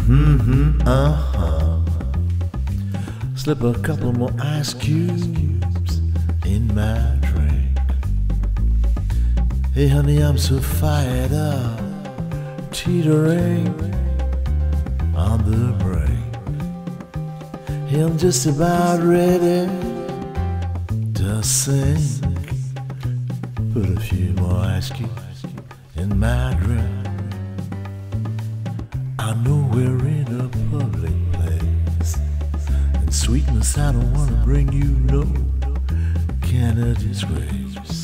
Slip a couple more ice cubes in my drink. Hey honey, I'm so fired up, teetering on the brink. Hey, I'm just about ready to sink. Put a few more ice cubes in my drink. I know we're in a public place, and sweetness I don't want to bring you no kind of disgrace.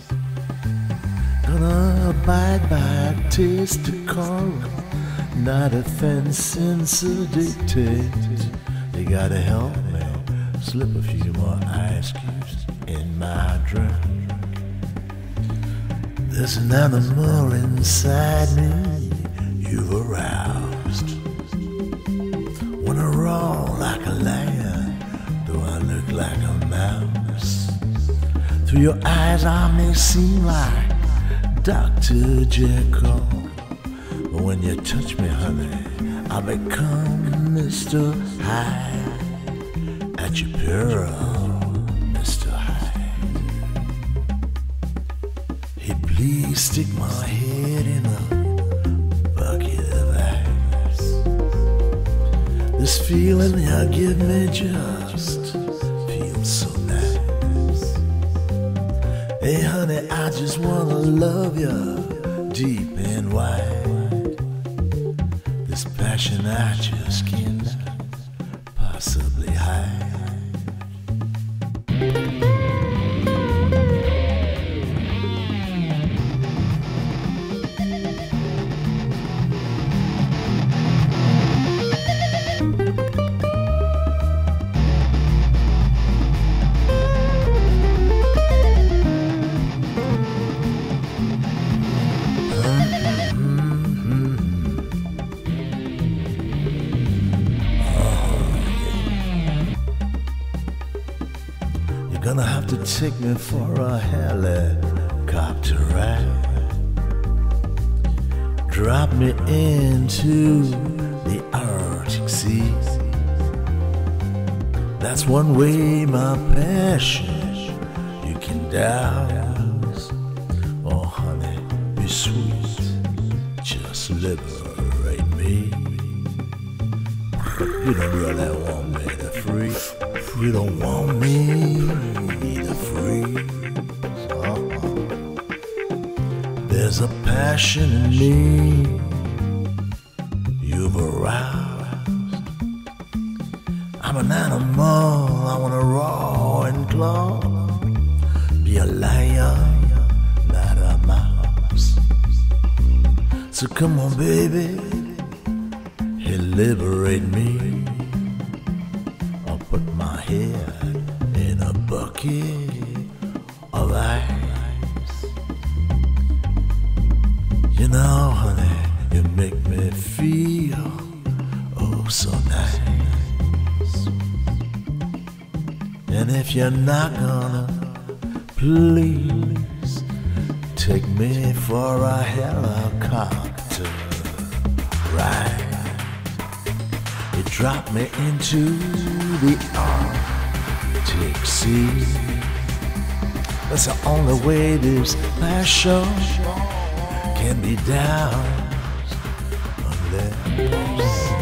Gonna abide by taste decorum, not offense and dictate. You gotta help me slip a few more ice cubes in my drink. There's an animal inside me you've aroused. Wanna roar like a lion, though I look like a mouse. Through your eyes I may seem like Dr. Jekyll, but when you touch me, honey, I become Mr. Hyde. At your peril, Mr. Hyde. Hey, please stick my head in a bucket of ice. This feeling you give me just feels so nice. Hey honey, I just wanna love you deep and wide. This passion I just cannot possibly hide. You're gonna have to take me for a helicopter ride. Drop me into the Arctic Sea. That's one way my passion you can douse. Oh honey, be sweet, just liberate me. You don't really want me to freeze. You don't want me to freeze. There's a passion in me you've aroused. I'm an animal, I wanna roar and claw. Be a lion, not a mouse. So come on baby, hey, liberate me. I'll put my head in a bucket of ice. You know, honey, you make me feel oh so nice. And if you're not gonna, please take me for a helicopter ride. You drop me into the Arctic Sea. That's the only way this passion can be doused, unless